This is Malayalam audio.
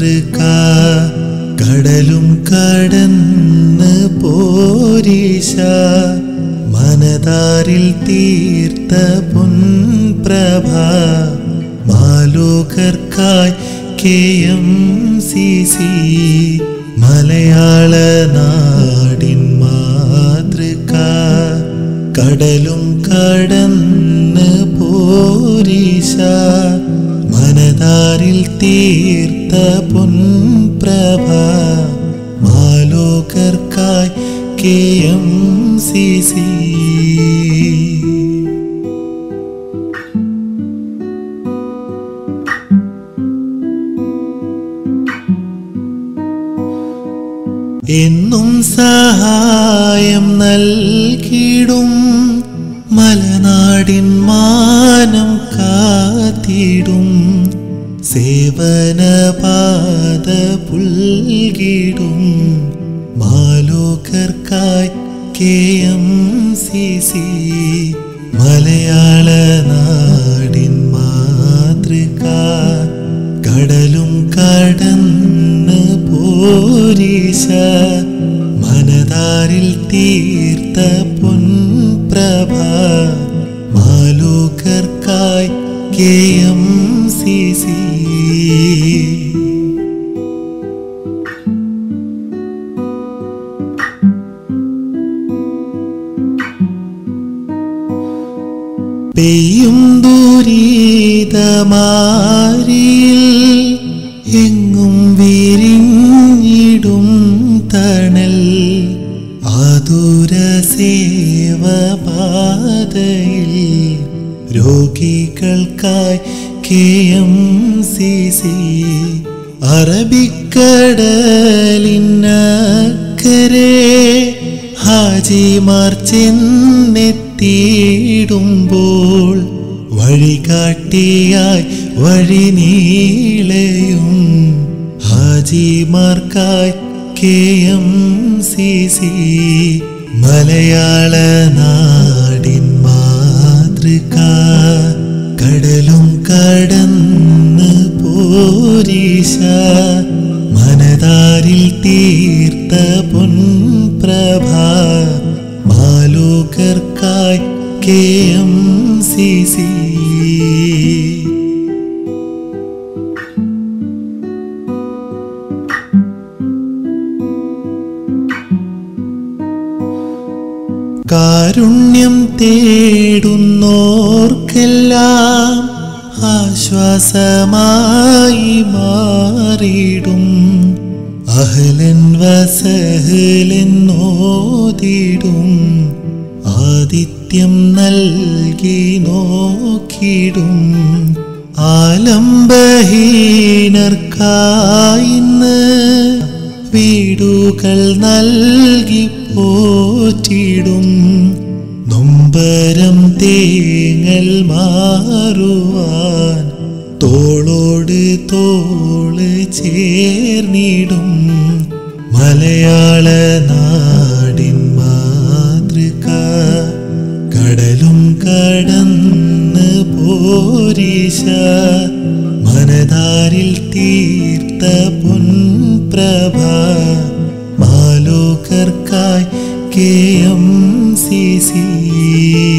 മാതൃക കടലും കടന്ന് പോരീശ മനതാരിൽ തീർത്ത പൊൻപ്രഭ മാലോകർക്കായി KMCC മലയാള നാടിൻ മാതൃക കടലും കടന്ന് പോരീശ മനതാരിൽ തീർത്ത പൊൻപ്രഭ മാലോകർക്കായി KMCC എന്നും സഹായം നൽകിടും മലനാടിൻ മാനം കാത്തിടും സേവനപാത പുൽകിടും മാലോകർക്കായി KMCC മലയാള നാടിൻ മാതൃക കടലും കടന്ന് പോരീശ മനതാരിൽ തീർത്ത പൊൻപ്രഭ മാലോകർക്കായി KMCC പെയ്യും ദുരിതമാരിയിൽ എങ്ങും വിരിഞ്ഞിടും തണൽ ആതുര സേവപാതയിൽ രോഗികൾക്കായി KMCC അറബിക്കടലിനക്കരെ ഹാജിമാർ ചെന്നെത്തിയിടുമ്പോൾ വഴികാട്ടിയായി വഴിനീളയും ഹാജിമാർക്കായി KMCC മലയാള നാടിൻ മാതൃക കടലും കടന്ന് പോരീശ മനതാരിൽ തീർത്ത പൊൻപ്രഭ മാലോകർക്കായി KMCC കാരുണ്യം തേടുന്നോർക്കെല്ലാം ആശ്വാസമായി മാറിടും അഹ്ലൻ വസഹ്ലൻ നോദിടും ആതിഥ്യം നൽകി നോക്കിടും ആലംബഹീനർക്കായിന്ന് വീടുകൾ നൽകി പോറ്റിടും നൊമ്പരം തേങ്ങൽ മാറുവാൻ തോളോട് തോള് ചേർന്നിടും മലയാള നാടിൻ മാതൃക കടലും കടന്ന് പോരീശ മനതാരിൽ തീർത്ത പൊൻപ്രഭ മാലോകർക്കായി KMCC